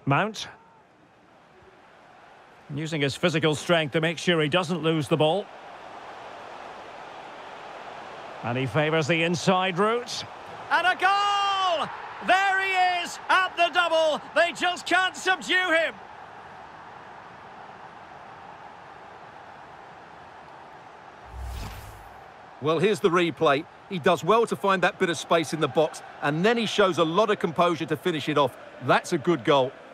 Mount. Using his physical strength to make sure he doesn't lose the ball. And he favours the inside route. And a goal! There he is at the double. They just can't subdue him. Well, here's the replay. He does well to find that bit of space in the box, and then he shows a lot of composure to finish it off. That's a good goal.